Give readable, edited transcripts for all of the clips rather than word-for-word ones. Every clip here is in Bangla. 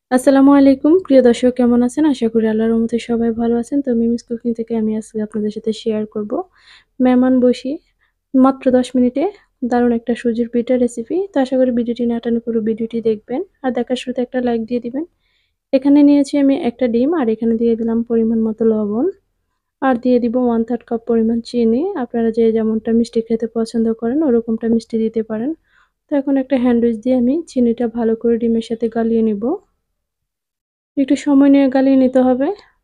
আসসালামু আলাইকুম প্রিয় দর্শক কেমন আছেন? আশা করি আল্লাহর রহমতে সবাই ভালো আছেন। তো মিমিস কুকিং থেকে আমি আজকে আপনাদের সাথে শেয়ার করব মেহমান বসি মাত্র ১০ মিনিটে দারুণ একটা সুজির পিঠার রেসিপি। তো আশা করি ভিডিওটি না টেনে পুরো ভিডিওটি দেখবেন। আর দেখার শুরুতে একটা লাইক দিয়ে দিবেন। এখানে নিয়েছি আমি একটা ডিম আর এখানে দিয়ে দিলাম পরিমাণ মতো লবণ। আর দিয়ে দিব 1/3 কাপ পরিমাণ চিনি। আপনারা যে যেমনটা মিষ্টি খেতে পছন্দ করেন ওরকমটা মিষ্টি দিতে পারেন। তো এখন একটা হ্যান্ড উইচ দিয়ে আমি চিনিটা ভালো করে ডিমের সাথে গলিয়ে নিব। একটু সময় নিয়ে গালিয়ে নিতে হবে।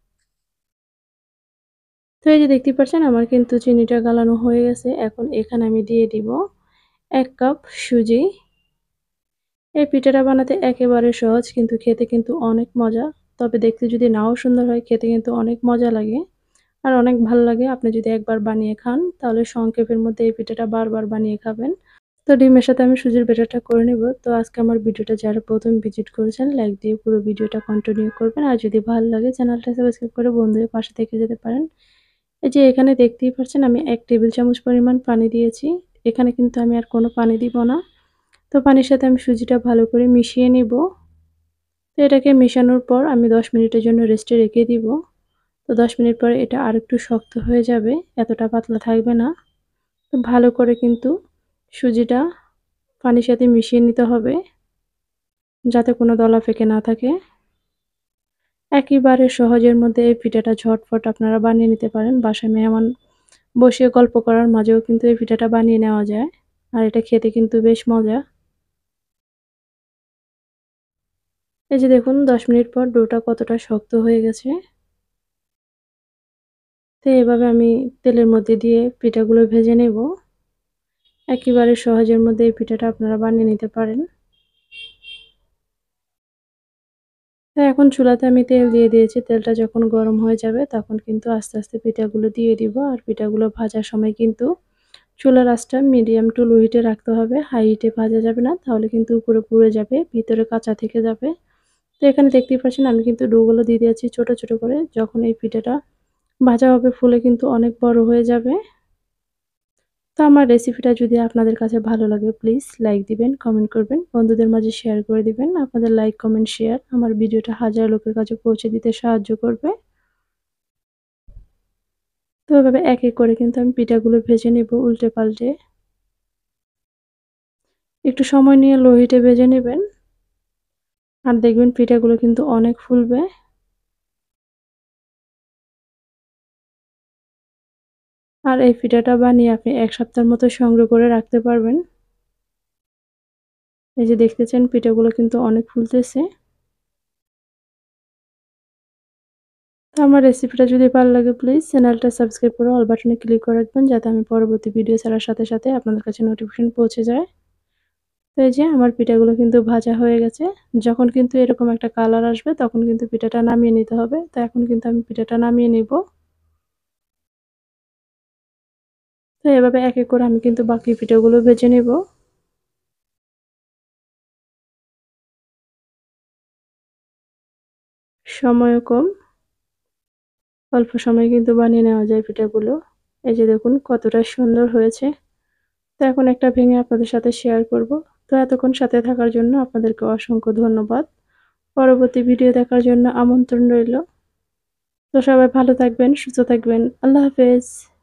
তো এই যে দেখতেই পাচ্ছেন আমার কিন্তু চিনিটা গালানো হয়ে গেছে। এখন এখানে আমি দিয়ে দিব ১ কাপ সুজি। এই পিঠাটা বানাতে একেবারে সহজ কিন্তু খেতে কিন্তু অনেক মজা। তবে দেখতে যদি নাও সুন্দর হয় খেতে কিন্তু অনেক মজা লাগে। আর অনেক ভাল লাগে আপনি যদি একবার বানিয়ে খান তাহলে সংক্ষেপের মধ্যে এই পিঠাটা বারবার বানিয়ে খাবেন। তো ডিমের সাথে আমি সুজির ব্যাটারটা করে নেব। তো আজকে আমার ভিডিওটা যারা ১ম ভিজিট করেছেন লাইক দিয়ে পুরো ভিডিওটা কন্টিনিউ করবেন। আর যদি ভালো লাগে চ্যানেলটা সাবস্ক্রাইব করে বন্ধু হয়ে পাশে থেকে যেতে পারেন। এই যে এখানে দেখতেই পাচ্ছেন আমি ১ টেবিল চামচ পরিমাণ পানি দিয়েছি। এখানে কিন্তু আমি আর কোনো পানি দিব না। তো পানির সাথে আমি সুজিটা ভালো করে মিশিয়ে নিব। তো এটাকে মেশানোর পর আমি ১০ মিনিটের জন্য রেস্টে রেখে দিব। তো ১০ মিনিট পরে এটা আরেকটু শক্ত হয়ে যাবে, এতটা পাতলা থাকবে না। তো ভালো করে কিন্তু সুজিটা পানির সাথে মিশিয়ে নিতে হবে, যাতে কোনো দলা পেকে না থাকে। একেবারে সহজের মধ্যে এই পিঠাটা ঝটফট আপনারা বানিয়ে নিতে পারেন। বাসায় মেহমান বসে গল্প করার মাঝেও কিন্তু এই পিঠাটা বানিয়ে নেওয়া যায়। আর এটা খেতে কিন্তু বেশ মজা। এই যে দেখুন ১০ মিনিট পর ডোটা কতটা শক্ত হয়ে গেছে। তো এভাবে আমি তেলের মধ্যে দিয়ে পিঠাগুলো ভেজে নেব। একেবারে সহজের মধ্যে এই পিঠাটা আপনারা বানিয়ে নিতে পারেন। তো এখন চুলাতে আমি তেল দিয়ে দিয়েছি। তেলটা যখন গরম হয়ে যাবে তখন কিন্তু আস্তে, আস্তে পিঠাগুলো দিয়ে দিব। আর পিঠাগুলো ভাজার সময় কিন্তু চুলার আঁচটা মিডিয়াম টু লো হিটে রাখতে হবে। হাই হিটে ভাজা যাবে না, তাহলে কিন্তু উপরে পুড়ে যাবে, ভিতরে কাঁচা থেকে যাবে। তো এখানে দেখতেই পাচ্ছেন আমি কিন্তু ডোগুলো দিয়ে দিয়েছি ছোট, ছোট করে। যখন এই পিঠাটা ভাজা হবে ফুলে কিন্তু অনেক বড় হয়ে যাবে। তো আমার রেসিপিটা যদি আপনাদের কাছে ভালো লাগে প্লিজ লাইক দিবেন, কমেন্ট করবেন, বন্ধুদের মাঝে শেয়ার করে দিবেন। আপনাদের লাইক, কমেন্ট, শেয়ার আমার ভিডিওটা হাজার লোকের কাছে পৌঁছে দিতে সাহায্য করবে। তো এভাবে এক, এক করে কিন্তু আমি পিঠাগুলো ভেজে নেব উল্টে পাল্টে। একটু সময় নিয়ে লো হিটে ভেজে নেবেন। আর দেখবেন পিঠাগুলো কিন্তু অনেক ফুলবে। আর এই পিঠাটা বানিয়ে আপনি ১ সপ্তাহের মতো সংগ্রহ করে রাখতে পারবেন। এই যে দেখতেছেন পিঠাগুলো কিন্তু অনেক ফুলতেছে। তো আমার রেসিপিটা যদি ভালো লাগে প্লিজ চ্যানেলটা সাবস্ক্রাইব করে অল বাটনে ক্লিক করে রাখবেন, যাতে আমি পরবর্তী ভিডিও ছাড়ার সাথে, সাথে আপনাদের কাছে নোটিফিকেশন পৌঁছে যায়। তো এই যে আমার পিঠাগুলো কিন্তু ভাজা হয়ে গেছে। যখন কিন্তু এরকম একটা কালার আসবে তখন কিন্তু পিঠাটা নামিয়ে নিতে হবে। তো এখন কিন্তু আমি পিঠাটা নামিয়ে নিব। তো এভাবে এক, এক করে আমি কিন্তু বাকি পিঠাগুলো ভেজে নিব। সময়ও কম, অল্প সময়ে কিন্তু বানিয়ে নেওয়া যায় পিঠাগুলো। এই যে দেখুন কতটা সুন্দর হয়েছে। তো এখন একটা ভেঙে আপনাদের সাথে শেয়ার করব। তো এতক্ষণ সাথে থাকার জন্য আপনাদেরকে অসংখ্য ধন্যবাদ। পরবর্তী ভিডিও দেখার জন্য আমন্ত্রণ রইল। তো সবাই ভালো থাকবেন, সুস্থ থাকবেন। আল্লাহ হাফেজ।